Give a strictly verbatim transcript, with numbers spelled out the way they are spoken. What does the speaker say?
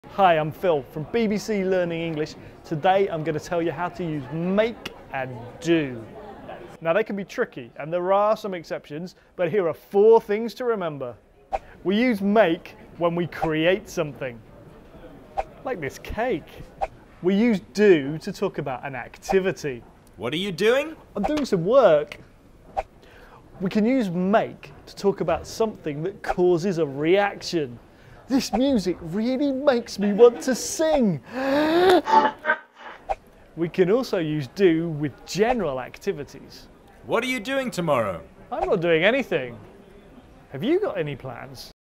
Hi, I'm Phil from B B C Learning English. Today I'm going to tell you how to use make and do. Now they can be tricky and there are some exceptions, but here are four things to remember. We use make when we create something, like this cake. We use do to talk about an activity. What are you doing? I'm doing some work. We can use make to talk about something that causes a reaction. This music really makes me want to sing. We can also use do with general activities. What are you doing tomorrow? I'm not doing anything. Have you got any plans?